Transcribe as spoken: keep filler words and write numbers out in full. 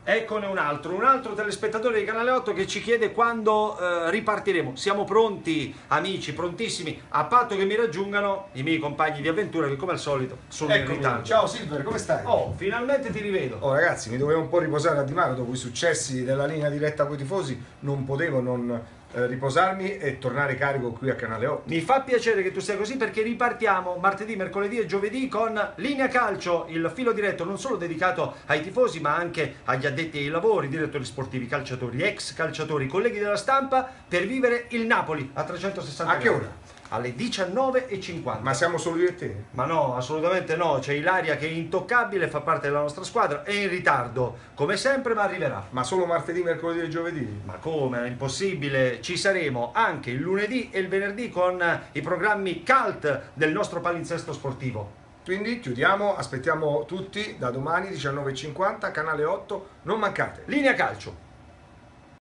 Eccone un altro, un altro telespettatore di Canale otto che ci chiede quando eh, ripartiremo. Siamo pronti, amici, prontissimi, a patto che mi raggiungano i miei compagni di avventura che come al solito sono Eccomi. in ritardo. Ciao Silver, come stai? Oh, finalmente ti rivedo. Oh ragazzi, mi dovevo un po' riposare a Di Maro dopo i successi della linea diretta con i tifosi, non potevo non eh, riposarmi e tornare carico qui a Canale otto. Mi fa piacere che tu sia così perché ripartiamo martedì, mercoledì e giovedì con Linea Calcio, il filo diretto non solo dedicato ai tifosi ma anche agli addetti ai lavori, direttori sportivi, calciatori, ex calciatori, colleghi della stampa, per vivere il Napoli a trecentosessanta A che gradi. ora? Alle diciannove e cinquanta. Ma siamo solo io e te? Ma no, assolutamente no, c'è Ilaria che è intoccabile, fa parte della nostra squadra, è in ritardo, come sempre, ma arriverà. Ma solo martedì, mercoledì e giovedì? Ma come? È impossibile, ci saremo anche il lunedì e il venerdì con i programmi cult del nostro palinsesto sportivo. Quindi chiudiamo, aspettiamo tutti da domani diciannove e cinquanta, Canale otto, non mancate. Linea Calcio.